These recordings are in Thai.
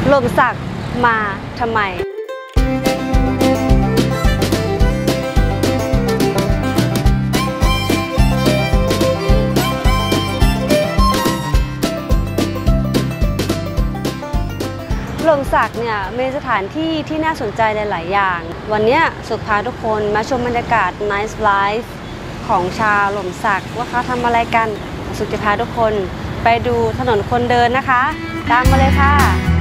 ลมสักมาทำไมลมสักเนี่ยมีสถานที่ที่น่าสนใจหลายอย่างวันนี้สุขพาทุกคนมาชมบรรยากาศ Nice Life ของชาวลมสักว่าเขาทำอะไรกันสุขจะพาทุกคนไปดูถนนคนเดินนะคะตามมาเลยค่ะ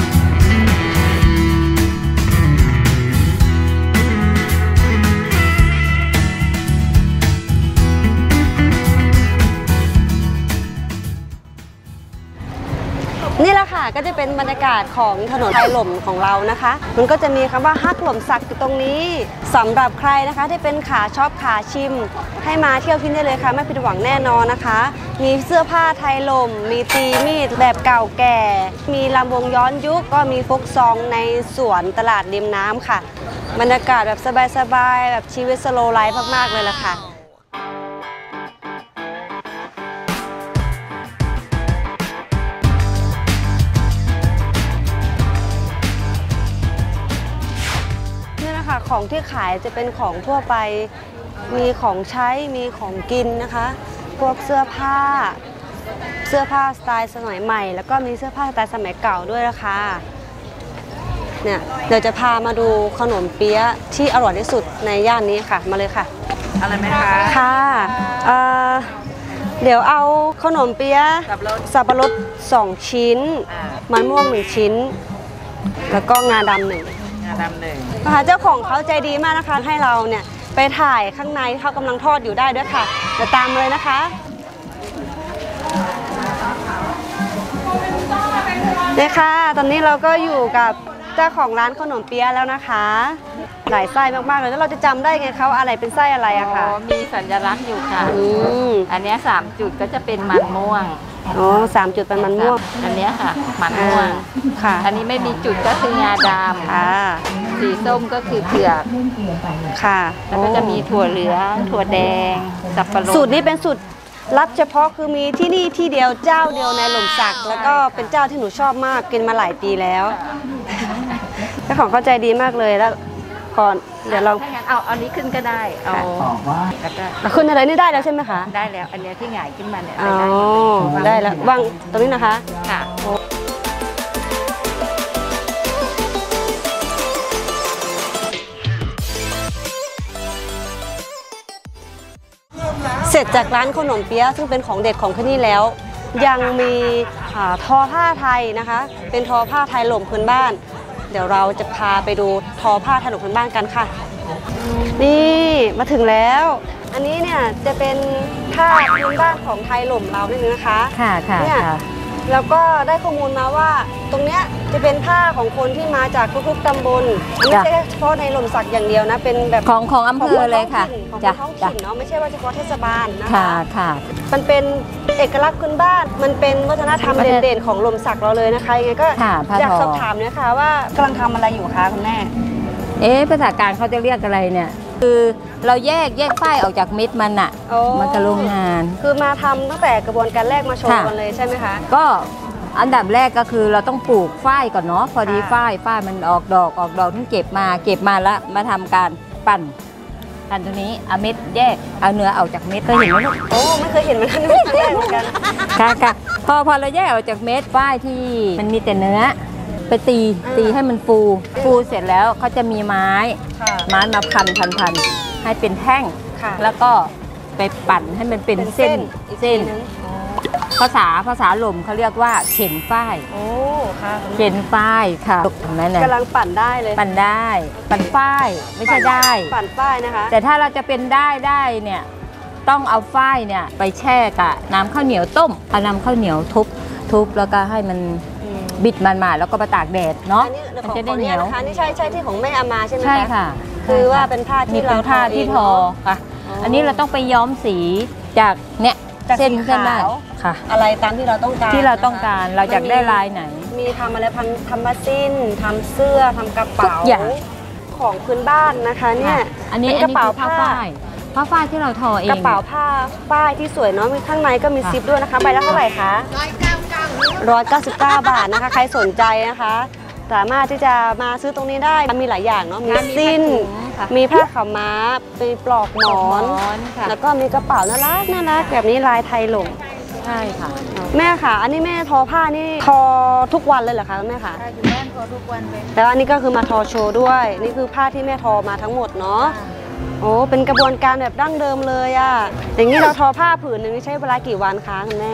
นี่แหละค่ะก็จะเป็นบรรยากาศของถนนไทยหล่มของเรานะคะมันก็จะมีคำว่าฮักหล่มสักอยู่ตรงนี้สำหรับใครนะคะที่เป็นขาชอบขาชิมให้มาเที่ยวที่นี่เลยค่ะไม่ผิดหวังแน่นอนนะคะมีเสื้อผ้าไทยหล่มมีตีมีดแบบเก่าแก่มีลำวงย้อนยุคก็มีฟกซองในสวนตลาดริมน้ำค่ะบรรยากาศแบบสบายๆแบบชีวิตสโลว์ไลฟ์มากๆเลยล่ะค่ะของที่ขายจะเป็นของทั่วไปมีของใช้มีของกินนะคะพวกเสื้อผ้าสไตล์สมัยใหม่แล้วก็มีเสื้อผ้าสไตล์สมัยเก่าด้วยนะคะเนี่ยเดี๋ยวจะพามาดูขนมเปี๊ยะที่อร่อยที่สุดในย่านนี้ค่ะมาเลยค่ะอะไรไหมคะค่ะเดี๋ยวเอาขนมเปี๊ยะสับปะรด2ชิ้นมันม่วง1ชิ้นแล้วก็งาดำ1นะคะเจ้าของเขาใจดีมากนะคะให้เราเนี่ยไปถ่ายข้างในเขากำลังทอดอยู่ได้ด้วยค่ะเดี๋ยวตามเลยนะคะนี่ค่ะตอนนี้เราก็อยู่กับเจ้าของร้านขนมเปี๊ยะแล้วนะคะหลายไส้มากๆเลยแล้วเราจะจำได้ไงเขาอะไรเป็นไส้อะไรอะค่ะมีสัญลักษณ์อยู่ค่ะอันนี้3จุดก็จะเป็นมันม่วงอ๋อ3จุดเป็นมันม่วงอันนี้ค่ะมันม่วงค่ะอันนี้ไม่มีจุดก็คืองาดำค่ะสีส้มก็คือเผือกค่ะแล้วก็จะมีถั่วเหลืองถั่วแดงสับปะรดสูตรนี้เป็นสูตรลับเฉพาะคือมีที่นี่ที่เดียวเจ้าเดียวในหล่มสักแล้วก็เป็นเจ้าที่หนูชอบมากกินมาหลายปีแล้วเจ้าของเข้าใจดีมากเลยแล้วก่อนเดี๋ยวเราเอานี้ขึ้นก็ได้เอาขึ้นอะไรนี่ได้แล้วใช่ไหมคะได้แล้วอันนี้ที่หงายขึ้นมาเนี่ยได้แล้ววางตรงนี้นะคะค่ะเสร็จจากร้านขนมเปี๊ยะซึ่งเป็นของเด็ดของที่นี่แล้วยังมีทอผ้าไทยนะคะเป็นทอผ้าไทยหล่มพื้นบ้านเดี๋ยวเราจะพาไปดูทอผ้าไทยหล่มพื้นบ้านกันค่ะนี่มาถึงแล้วอันนี้เนี่ยจะเป็นผ้าพื้นบ้านของไทยหล่มเรานี่นะคะค่ะเนี่ยแล้วก็ได้ข้อมูลมาว่าตรงเนี้ยจะเป็นผ้าของคนที่มาจากทุกๆตำบลไม่ใช่เฉพาะในหล่มสักอย่างเดียวนะเป็นแบบของอำเภอเลยค่ะของท้องถิ่นเนาะไม่ใช่ว่าเฉพาะเทศบาลนะคะค่ะมันเป็นเอกลักษณ์พื้นบ้านมันเป็นวัฒนธรรมเด่นๆของหล่มสักเราเลยนะคะยังไงก็อยากสอบถามเนี่ยค่ะว่ากำลังทำอะไรอยู่คะคุณแม่ภาษาการเขาจะเรียกอะไรเนี่ยคือเราแยกฝ้ายออกจากเม็ดมันอะมันจะโรงงานคือมาทำตั้งแต่กระบวนการแรกมาโชว์กันเลยใช่ไหมคะก็อันดับแรกก็คือเราต้องปลูกฝ้ายก่อนเนาะพอดีฝ้ายมันออกดอกต้องเก็บมาแล้วมาทำการปั่นตรงนี้เอาเม็ดแยกเอาเนื้อออกจากเม็ดเคยเห็นไหมลูกโอ้ไม่เคยเห็นเหมือนกันไม่เคยเห็นเหมือนกันค่ะพอเราแยกออกจากเม็ดฝ้ายที่มันมีแต่เนื้อไปตีให้มันฟูเสร็จแล้วเขาจะมีไม้มาพันให้เป็นแท่งแล้วก็ไปปั่นให้มันเป็นเส้นภาษาหล่มเขาเรียกว่าเข็นฝ้ายโอ้ค่ะเข็นฝ้ายค่ะนั่นแหละกำลังปั่นได้เลยปั่นฝ้ายไม่ใช่ได้ปั่นฝ้ายนะคะแต่ถ้าเราจะเป็นได้เนี่ยต้องเอาฝ้ายเนี่ยไปแช่กับน้ำข้าวเหนียวต้มเอาน้ำข้าวเหนียวทุบแล้วก็ให้มันบิดมันมาแล้วก็มาตากแดดเนาะมันจะได้เหนียวนะคะนี่ใช่ที่ของแม่อามาใช่ไหมคะใช่ค่ะคือว่าเป็นผ้าที่เราทอค่ะอันนี้เราต้องไปย้อมสีจากเนี่ยเส้นได้ค่ะอะไรตามที่เราต้องการเราอยากได้ลายไหนมีทำอะไรทำมาสิ้นทำเสื้อทำกระเป๋าของพื้นบ้านนะคะเนี่ยอันนี้กระเป๋าผ้าฝ้ายที่เราทอเองกระเป๋าผ้าฝ้ายที่สวยเนาะมีข้างในก็มีซิปด้วยนะคะใบละเท่าไหร่คะ199 บาทนะคะใครสนใจนะคะสามารถที่จะมาซื้อตรงนี้ได้มีหลายอย่างเนาะมีสิ้นค่ะมีผ้าขาวม้ามีปลอกหมอนค่ะแล้วก็มีกระเป๋าน่ารักแบบนี้ลายไทยหลงใช่ค่ะแม่ค่ะ อันนี้แม่ทอผ้านี่ทอทุกวันเลยเหรอคะแม่ค่ะอยู่บ้านพอทุกวันเลยแต่ว่าอันนี้ก็คือมาทอโชว์ด้วย นี่คือผ้าที่แม่ทอมาทั้งหมดเนาะโอ้เป็นกระบวนการแบบดั้งเดิมเลยอะอย่างนี้เราทอผ้าผืนหนึ่งนี่ใช้เวลากี่วันคะคุณแม่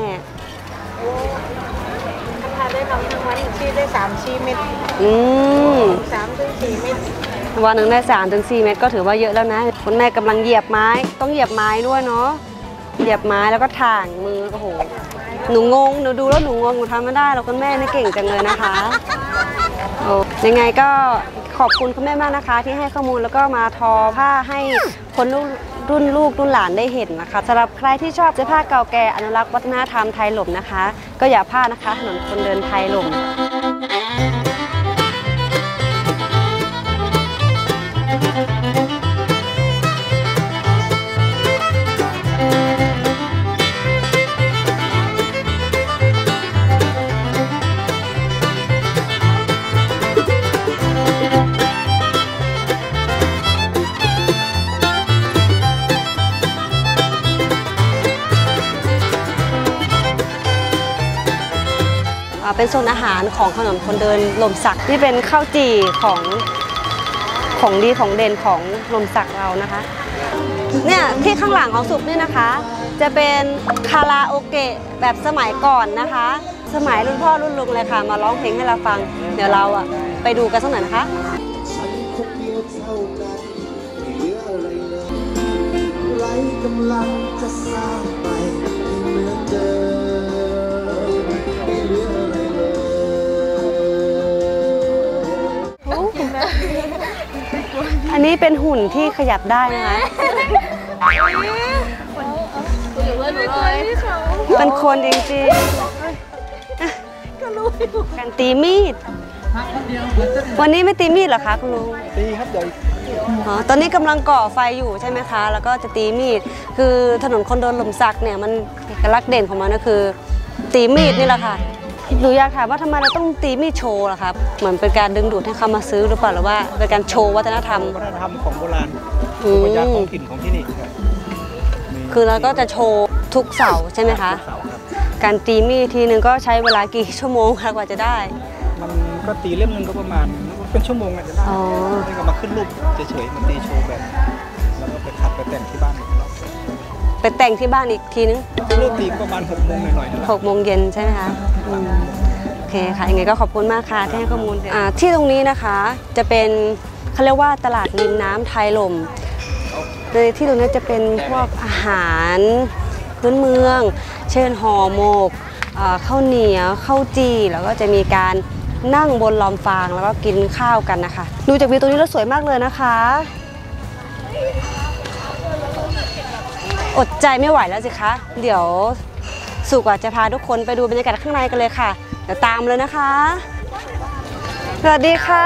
ถ้าได้ทำทั้งวันชีได้3 เม็ดอืม 3 ถึง 4 เม็ดวันหนึ่งได้3 ถึง 4 เม็ดก็ถือว่าเยอะแล้วนะคุณแม่กำลังเหยียบไม้ต้องเหยียบไม้ด้วยเนาะเหยียบไม้แล้วก็ถ่างมือโอ้โหหนูงงหนูดูแล้วหนูงงหนูทำไม่ได้แล้วคุณแม่นี่เก่งจังเลยนะคะโอ้ยังไงก็ขอบคุณคุณแม่มากนะคะ ที่ให้ข้อมูลแล้วก็มาทอผ้าให้คนรุ่นลูกรุ่นหลานได้เห็นนะคะสำหรับใครที่ชอบเสื้อผ้าเก่าแก่อนุรักษ์วัฒนธรรมไทยหล่มนะคะ ก็อย่าพลาดนะคะถนนคนเดินไทยหล่ม เป็นโซนอาหารของถนนคนเดินลมสักที่เป็นข้าวจี่ของดีของเด่นของลมสักเรานะคะเนี่ยที่ข้างหลังของสุกนี่นะคะ จะเป็นคาราโอเกะแบบสมัยก่อนนะคะ สมัยรุ่นพ่อรุ่นลุงเลยค่ะมาร้องเพลงให้เราฟังเดี๋ยวเราอะไปดูกันสักหน่อยนะคะไร้กำลังจะสร้างไปเหมือนเดิมไม่เหลืออะไรเลยอันนี้เป็นหุ่นที่ขยับได้นะคะเป็นคนจริงๆการตีมีดวันนี้ไม่ตีมีดเหรอคะคุณลุงตีครับเดี๋ยวตอนนี้กำลังก่อไฟอยู่ใช่ไหมคะแล้วก็จะตีมีดคือถนนคนเดินหล่มสักเนี่ยมันเอกลักษณ์เด่นของมันก็คือตีมีดนี่แหละค่ะหนูอยากถามว่าทำไมเราต้องตีมีดโชว์ล่ะครับเหมือนเป็นการดึงดูดให้เขามาซื้อหรือเปล่าหรือว่าเป็นการโชว์วัฒนธรรมของโบราณภูมิปัญญาท้องถิ่นของที่นี่คือเราก็จะโชว์ทุกเสาร์ใช่ไหมคะการตีมีดทีนึงก็ใช้เวลากี่ชั่วโมงคะกว่าจะได้มันก็ตีเล่มนึงก็ประมาณเป็นชั่วโมงอาจจะได้นี่ก็มาขึ้นรูปเฉยๆมันตีโชว์แบบแล้วก็ไปขัดไปแต่งที่บ้านไปแต่งที่บ้านอีกทีนึงเลิกตีประมาณ6 โมงหน่อยๆ 6 โมงเย็นใช่ไหมคะโอเคค่ะยังไงก็ขอบคุณมากค่ะที่ให้ข้อมูลที่ตรงนี้นะคะจะเป็นเขาเรียกว่าตลาดริมน้ำไทยหล่มในที่ตรงนี้จะเป็นพวกอาหารพื้นเมืองเช่นห่อหมกข้าวเหนียวข้าวจี่แล้วก็จะมีการนั่งบนลอมฟางแล้วก็กินข้าวกันนะคะดูจากวิวตรงนี้แล้วสวยมากเลยนะคะอดใจไม่ไหวแล้วสิคะเดี๋ยวสุกจะพาทุกคนไปดูบรรยากาศข้างในกันเลยค่ะเดี๋ยวตามเลยนะคะสวัสดีค่ะ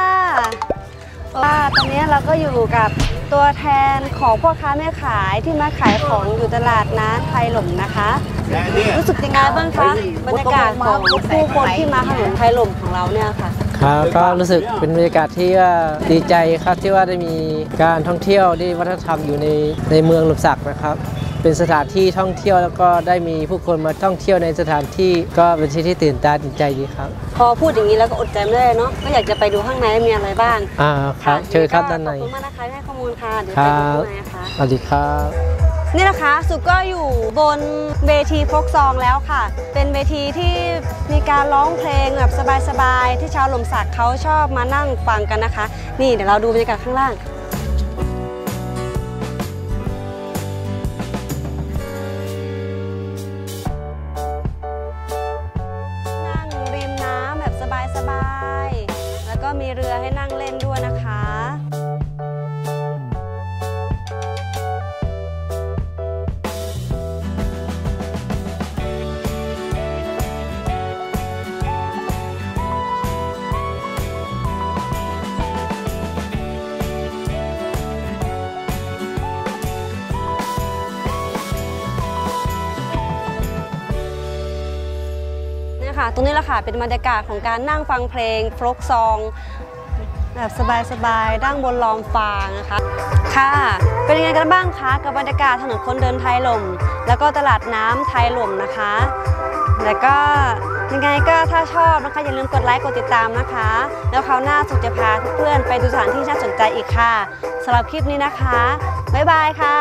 ตอนนี้เราก็อยู่กับตัวแทนของพ่อค้าแม่ขายที่มาขายของอยู่ตลาดน้ำไทยหล่มนะคะรู้สึกยังไงบ้างคะบรรยากาศของผู้คนที่มาถนนไทยหล่มของเราเนี่ยค่ะครับก็รู้สึกเป็นบรรยากาศที่ดีใจครับที่ว่าได้มีการท่องเที่ยวที่วัฒนธรรมอยู่ในเมืองหล่มสักนะครับเป็นสถานที่ท่องเที่ยวแล้วก็ได้มีผู้คนมาท่องเที่ยวในสถานที่ก็เป็นที่ตื่นตาตื่นใจดีครับพอพูดอย่างนี้แล้วก็อดใจไม่ได้เนาะก็อยากจะไปดูข้างในมีอะไรบ้างครับเชิญครับด้านในขอบคุณมากนะคะให้ข้อมูลค่ะเดี๋ยวไปดูข้างในนะคะสวัสดีครับนี่นะคะสุก็อยู่บนเวทีโฟกซองแล้วค่ะเป็นเวทีที่มีการร้องเพลงแบบสบายๆที่ชาวหล่มสักเขาชอบมานั่งฟังกันนะคะนี่เดี๋ยวเราดูบรรยากาศข้างล่างนั่งริมน้ำแบบสบายๆแล้วก็มีเรือให้นั่งเล่นด้วยนะคะค่ะตรงนี้แหละค่ะเป็นบรรยากาศของการนั่งฟังเพลงโฟล์กซองแบบสบายๆนั่งบนลอมฟางนะคะค่ะเป็นยังไงกันบ้างคะกับบรรยากาศถนนคนเดินไทยหล่มแล้วก็ตลาดน้ำไทยหล่มนะคะแล้วก็ยังไงก็ถ้าชอบนะคะอย่าลืมกดไลค์กดติดตามนะคะแล้วคราวหน้าสุขจะพาเพื่อนๆไปดูสถานที่น่าสนใจอีกค่ะสำหรับคลิปนี้นะคะบ๊ายบายค่ะ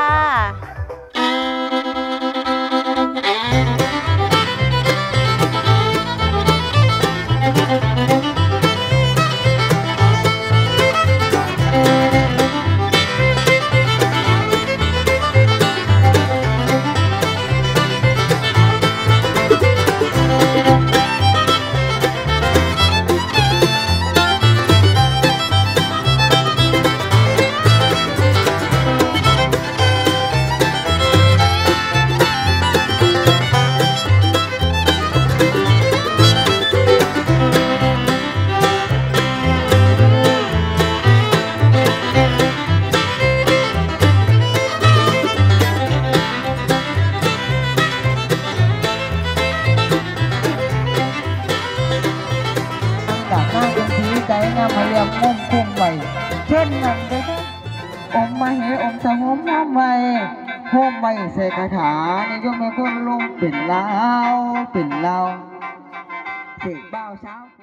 มาเรียมมุมคุ้มไว้เช่นนั้นเลยนะอมมาเหอมสะหอมห้อมไว้ห้อมไว้ใส่คาถาในยมไม่คนลงเป็นลาวเสกเบ้าเช้า